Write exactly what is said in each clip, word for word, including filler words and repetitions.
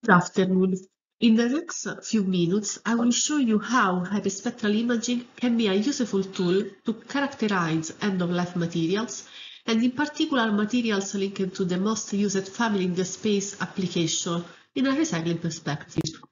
Good afternoon. In the next few minutes, I will show you how hyperspectral imaging can be a useful tool to characterize end-of-life materials, and in particular materials linked to the most used family in the space application in a recycling perspective.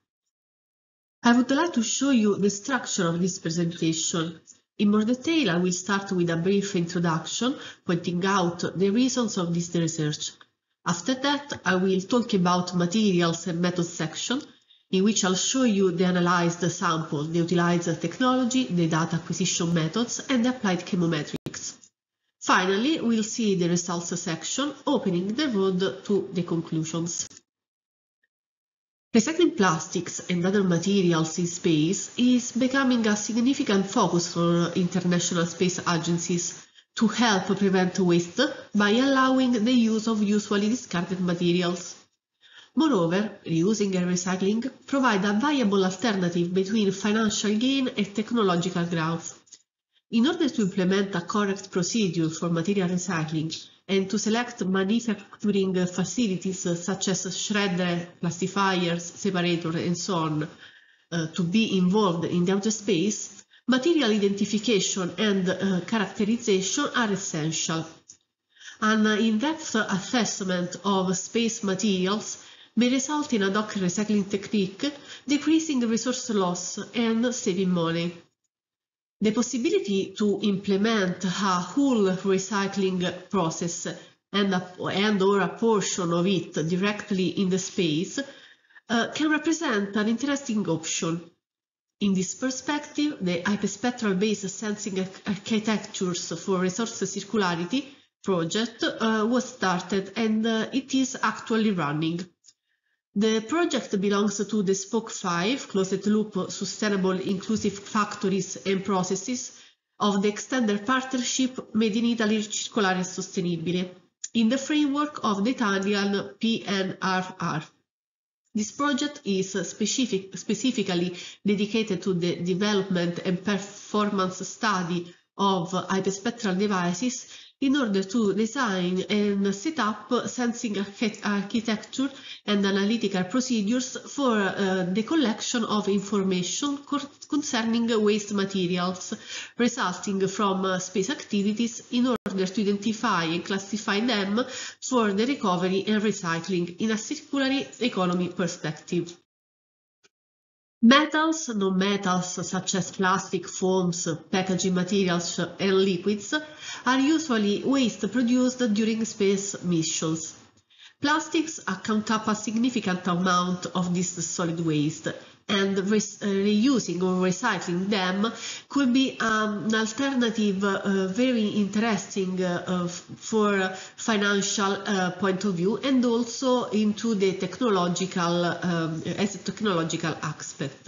I would like to show you the structure of this presentation. In more detail, I will start with a brief introduction, pointing out the reasons of this research. After that, I will talk about materials and methods section, in which I'll show you the analyzed sample, the utilized technology, the data acquisition methods, and the applied chemometrics. Finally, we'll see the results section, opening the road to the conclusions. Recycling plastics and other materials in space is becoming a significant focus for international space agencies to help prevent waste by allowing the use of usually discarded materials. Moreover, reusing and recycling provide a viable alternative between financial gain and technological growth. In order to implement a correct procedure for material recycling and to select manufacturing facilities such as shredder, classifiers, separator, and so on uh, to be involved in the outer space, material identification and uh, characterization are essential. An in-depth assessment of space materials may result in ad hoc recycling technique, decreasing resource loss and saving money. The possibility to implement a whole recycling process and, a, and or a portion of it directly in the space uh, can represent an interesting option. In this perspective, the hyperspectral-based sensing architectures for resource circularity project uh, was started and uh, it is actually running. The project belongs to the SPOC five, closed-loop sustainable inclusive factories and processes of the Extended Partnership Made in Italy Circolare e Sostenibile, in the framework of the Italian P N R R. This project is specific, specifically dedicated to the development and performance study of hyperspectral devices in order to design and set up sensing architecture and analytical procedures for uh, the collection of information concerning waste materials resulting from uh, space activities in order to identify and classify them for the recovery and recycling in a circular economy perspective. Metals, non-metals such as plastic, foams, packaging materials and liquids are usually waste produced during space missions. Plastics account up a significant amount of this solid waste, and re reusing or recycling them could be um, an alternative uh, very interesting uh, for financial uh, point of view and also into the technological um, as a technological aspect.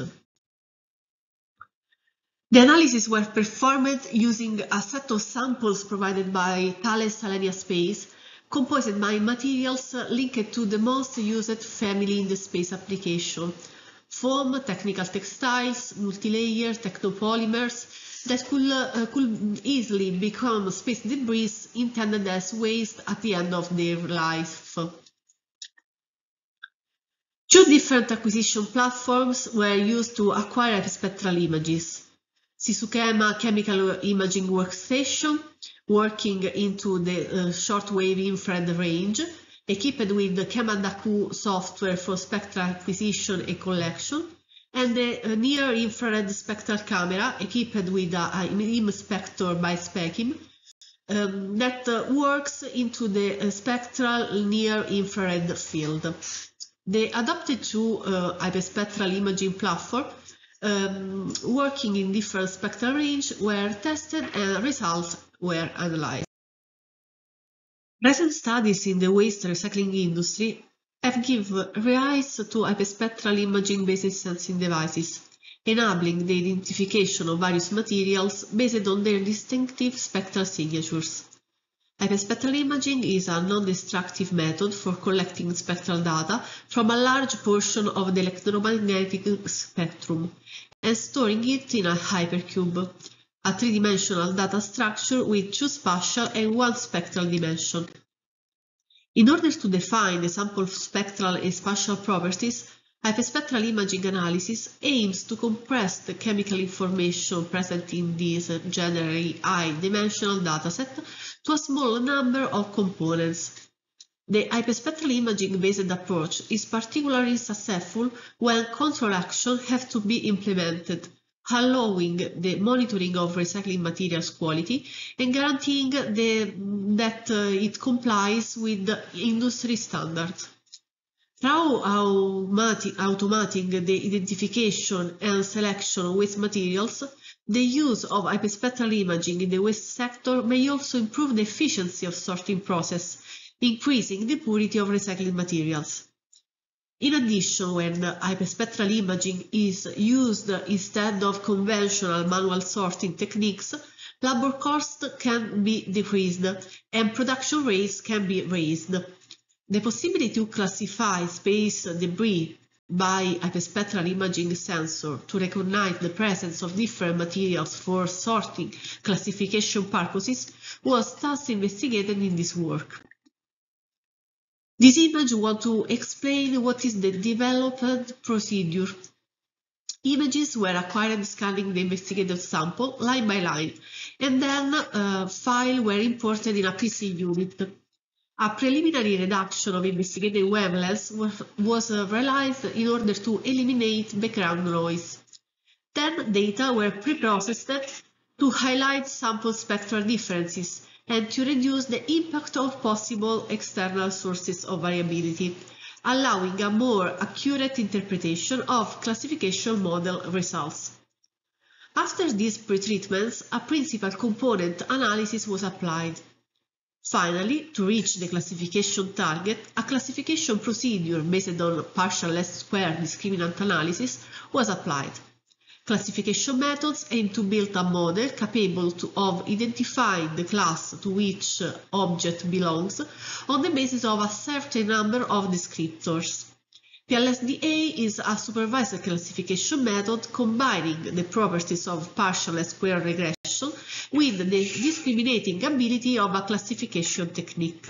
The analyses were performed using a set of samples provided by Thales Alenia Space, composed by materials linked to the most used family in the space application: foam, technical textiles, multilayer technopolymers that could, uh, could easily become space debris intended as waste at the end of their life. Two different acquisition platforms were used to acquire spectral images. Sisukema Chemical Imaging Workstation, working into the uh, shortwave infrared range, equipped with the Chemadaku software for spectral acquisition and collection, and the uh, near-infrared spectral camera, equipped with a, a ImSpector by Spekim, um, that uh, works into the uh, spectral near-infrared field. The adopted two uh, hyperspectral imaging platform um, working in different spectral range were tested and results were analyzed. Recent studies in the waste recycling industry have given rise to hyperspectral imaging-based sensing devices, enabling the identification of various materials based on their distinctive spectral signatures. Hyperspectral imaging is a non-destructive method for collecting spectral data from a large portion of the electromagnetic spectrum and storing it in a hypercube, a three-dimensional data structure with two spatial and one spectral dimension. In order to define the sample spectral and spatial properties, hyperspectral imaging analysis aims to compress the chemical information present in this generally high-dimensional dataset to a small number of components. The hyperspectral imaging-based approach is particularly successful when control actions have to be implemented, allowing the monitoring of recycling materials quality and guaranteeing the, that uh, it complies with the industry standards. Through automati automating the identification and selection of waste materials, the use of hyperspectral imaging in the waste sector may also improve the efficiency of sorting process, increasing the purity of recycling materials. In addition, when hyperspectral imaging is used instead of conventional manual sorting techniques, labor costs can be decreased and production rates can be raised. The possibility to classify space debris by hyperspectral imaging sensor to recognize the presence of different materials for sorting classification purposes was thus investigated in this work. This image wants to explain what is the development procedure. Images were acquired scanning the investigated sample line by line, and then uh, files were imported in a P C unit. A preliminary reduction of investigated wavelengths was, was uh, realized in order to eliminate background noise. Then data were pre-processed to highlight sample spectral differences and to reduce the impact of possible external sources of variability, allowing a more accurate interpretation of classification model results. After these pretreatments, a principal component analysis was applied. Finally, to reach the classification target, a classification procedure based on partial least square discriminant analysis was applied. Classification methods aim to build a model capable to, of identifying the class to which object belongs on the basis of a certain number of descriptors. P L S D A is a supervised classification method combining the properties of partial least square regression with the discriminating ability of a classification technique.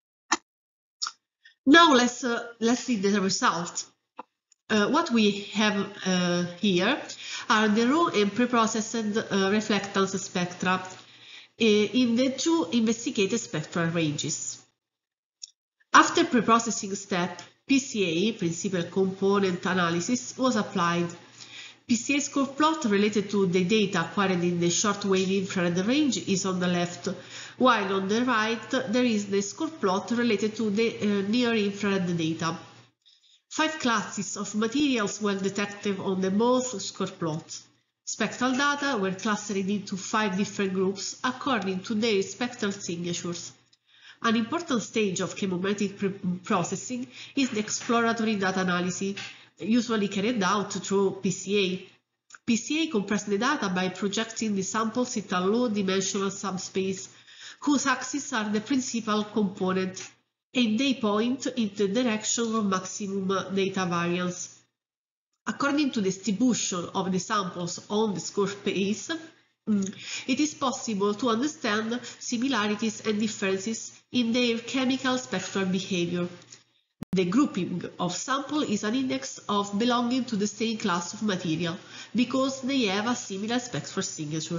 Now let's, uh, let's see the result. Uh, what we have uh, here are the raw and pre-processed uh, reflectance spectra uh, in the two investigated spectral ranges. After pre-processing step, P C A, principal component analysis, was applied. P C A score plot related to the data acquired in the shortwave infrared range is on the left, while on the right there is the score plot related to the uh, near-infrared data. Five classes of materials were detected on the both score plots. Spectral data were clustered into five different groups according to their spectral signatures. An important stage of chemometric processing is the exploratory data analysis, usually carried out through P C A. P C A compresses the data by projecting the samples into a low-dimensional subspace, whose axes are the principal component, and they point in the direction of maximum data variance. According to the distribution of the samples on the score space, it is possible to understand similarities and differences in their chemical spectral behavior. The grouping of samples is an index of belonging to the same class of material, because they have a similar spectral signature.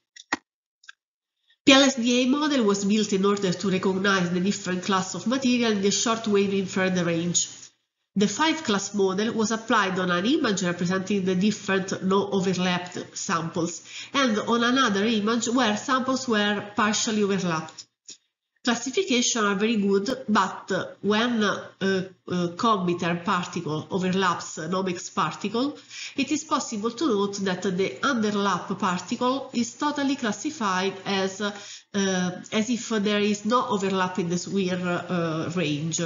P L S D A model was built in order to recognize the different class of material in the shortwave infrared range. The five-class model was applied on an image representing the different no-overlapped samples, and on another image where samples were partially overlapped. Classification are very good, but when a, a comb-term particle overlaps an omex particle, it is possible to note that the underlap particle is totally classified as, uh, as if there is no overlap in the S W I R uh, range.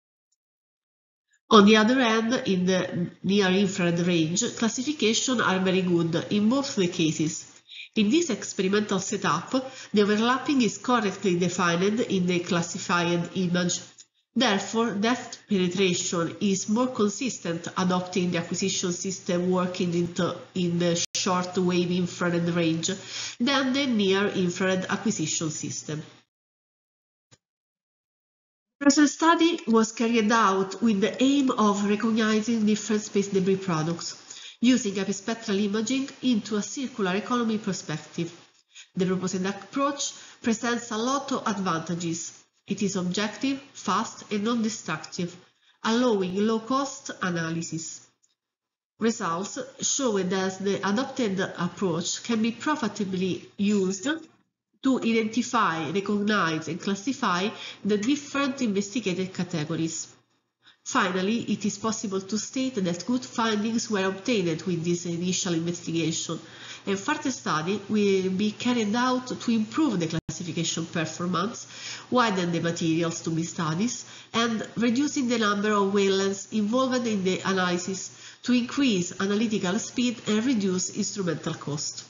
On the other hand, in the near-infrared range, classification are very good in both the cases. In this experimental setup, the overlapping is correctly defined in the classified image. Therefore, depth penetration is more consistent adopting the acquisition system working into, in the short-wave infrared range than the near-infrared acquisition system. Present study was carried out with the aim of recognizing different space debris products, using epispectral imaging into a circular economy perspective. The proposed approach presents a lot of advantages. It is objective, fast, and non-destructive, allowing low-cost analysis. Results show that the adopted approach can be profitably used to identify, recognize, and classify the different investigated categories. Finally, it is possible to state that good findings were obtained with this initial investigation, and further study will be carried out to improve the classification performance, widen the materials to be studied, and reducing the number of wavelengths involved in the analysis to increase analytical speed and reduce instrumental cost.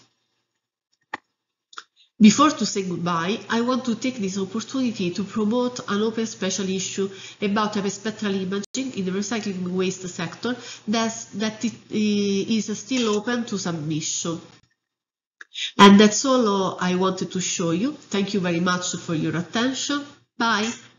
Before to say goodbye, I want to take this opportunity to promote an open special issue about epispectral imaging in the recycling waste sector that, that it is still open to submission. And that's all I wanted to show you. Thank you very much for your attention. Bye.